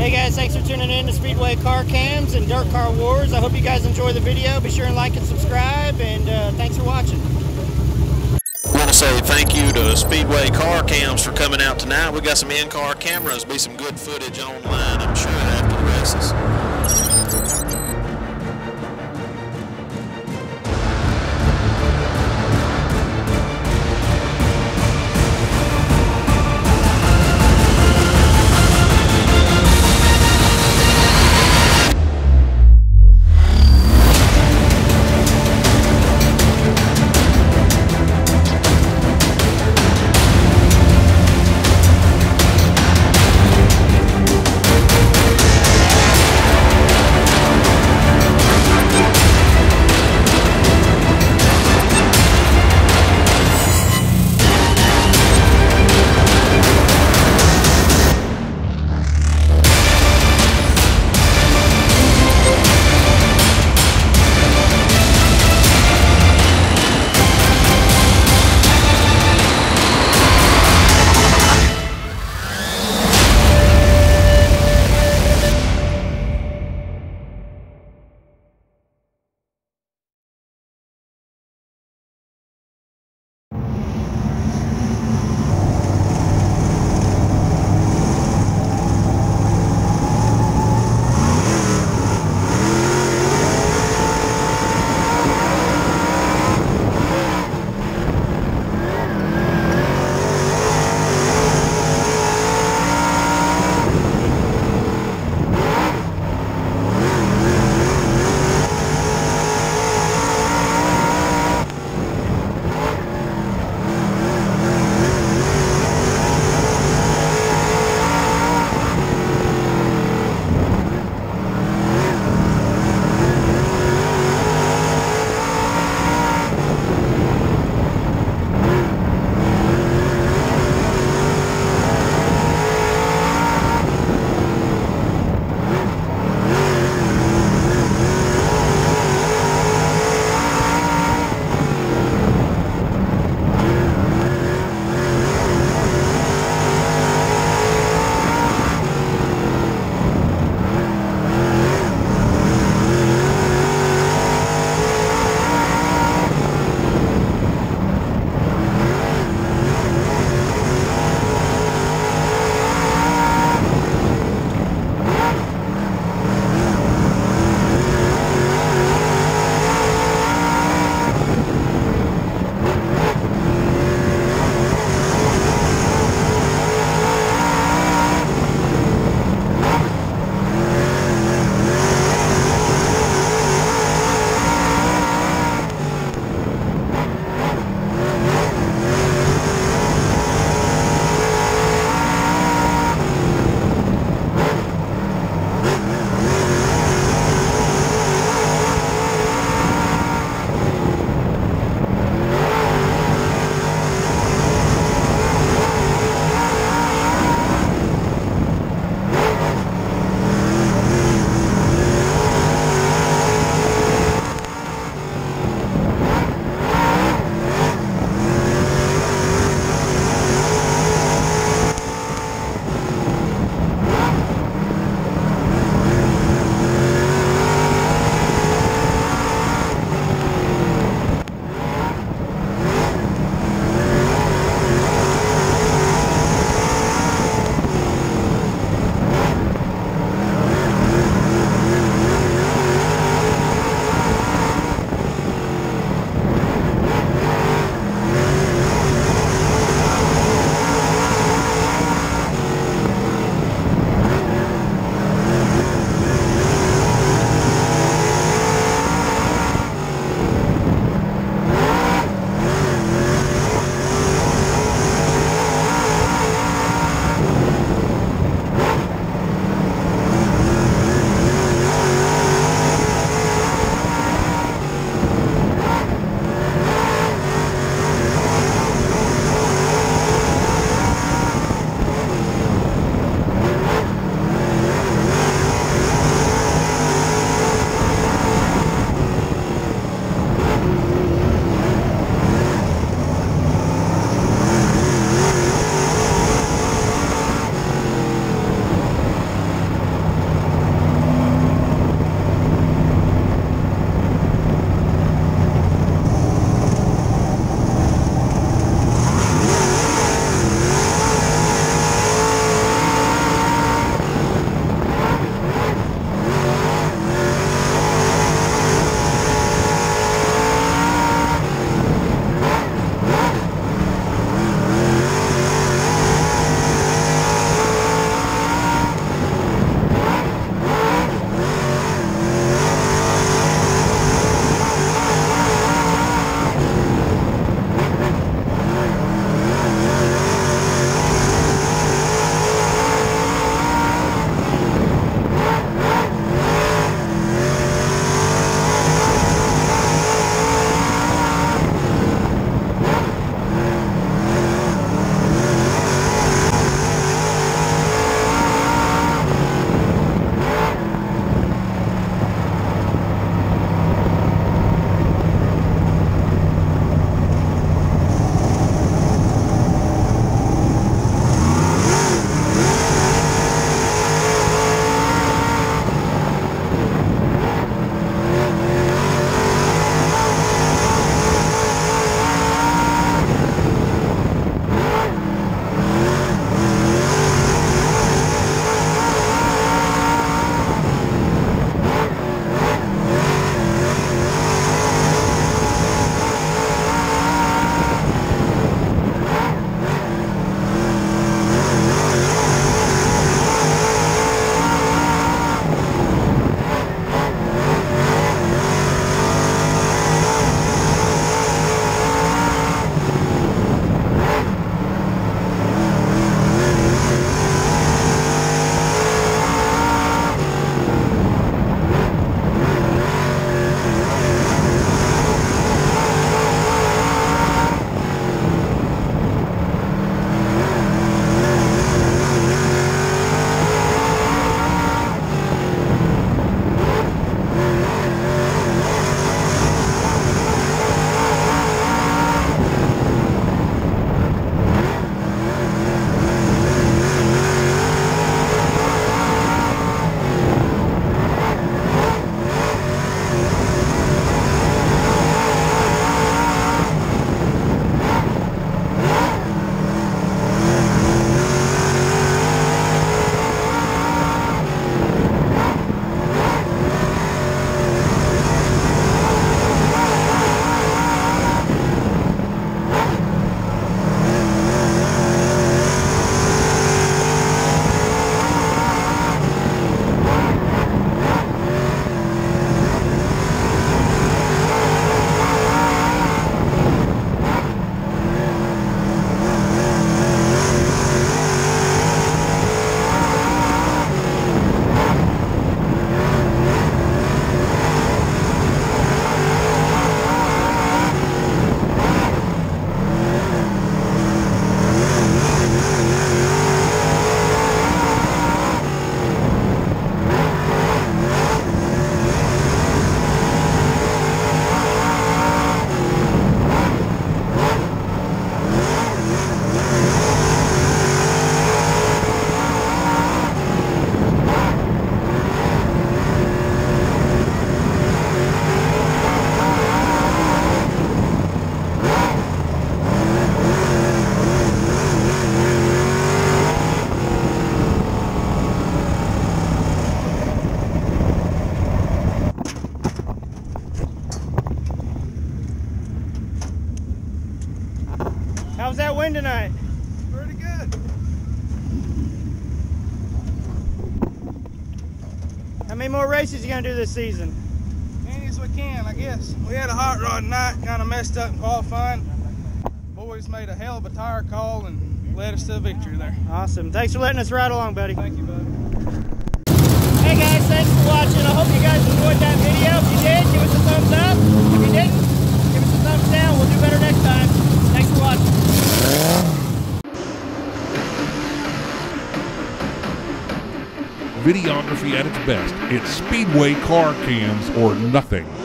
Hey guys, thanks for tuning in to Speedway Car Cams and Dirt Car Wars. I hope you guys enjoy the video. Be sure and like and subscribe, and thanks for watching. I want to say thank you to Speedway Car Cams for coming out tonight. We got some in-car cameras, be some good footage online, I'm sure, after the races. doing tonight? Pretty good. How many more races you gonna do this season? Any as we can, I guess. We had a hot rod night, kind of messed up in qualifying. Boys made a hell of a tire call and led us to the victory there. Awesome. Thanks for letting us ride along, buddy. Thank you, bud. Hey guys, thanks for watching. I hope you guys enjoyed that video. If you did, give us a thumbs up. If you didn't, give us a thumbs down. We'll do better next time. Thanks for watching. Videography at its best. It's Speedway car cams or nothing.